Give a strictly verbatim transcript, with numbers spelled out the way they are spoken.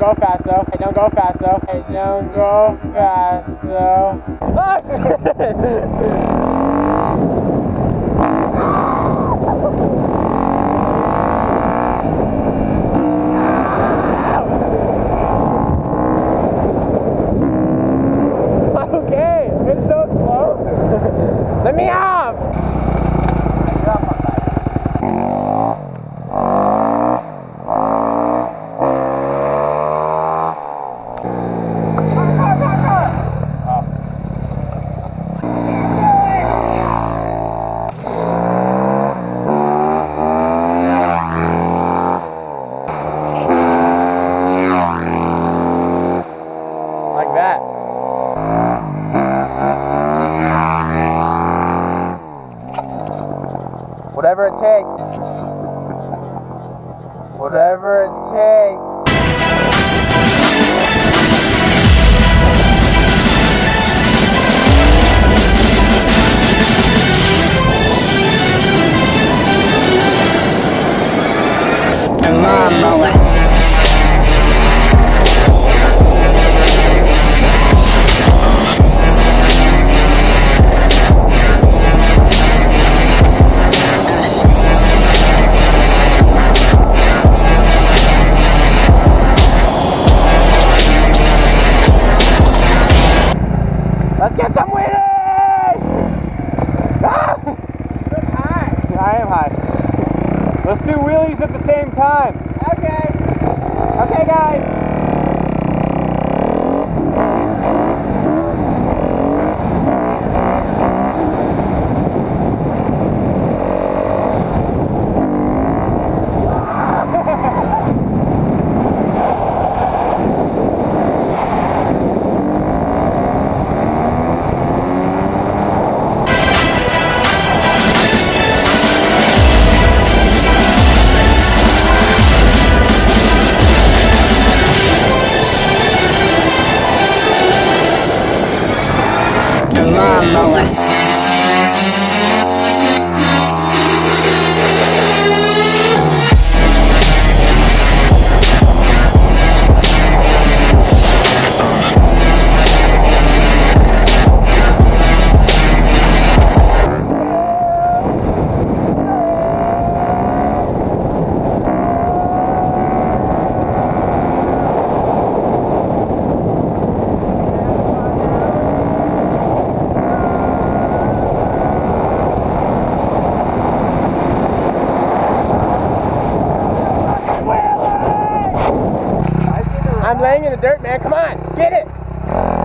go fast though. Hey, don't go fast though. Hey, don't go fast though. Oh shit! Okay, it's so slow. Let me off. Whatever it takes. Whatever it takes. The lawnmower. Let's get some wheelies! Ah! You're high. Yeah, I am high. Let's do wheelies at the same time. Okay. Okay, guys. Lawnmower. I'm laying in the dirt, man. Come on, get it.